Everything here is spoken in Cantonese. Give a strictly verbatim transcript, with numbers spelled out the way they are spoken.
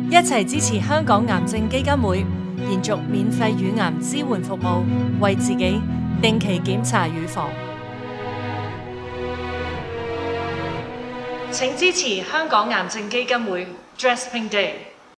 一齊支持香港癌症基金會，延續免費乳癌支援服務，為自己定期檢查乳房。請支持香港癌症基金會 Dress Pink Day。